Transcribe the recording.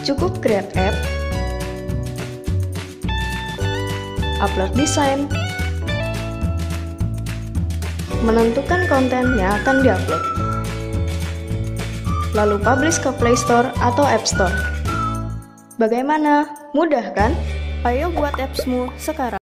Cukup create app, upload desain, menentukan konten yang akan diupload, lalu publish ke Play Store atau App Store. Bagaimana? Mudah kan? Ayo buat appsmu sekarang.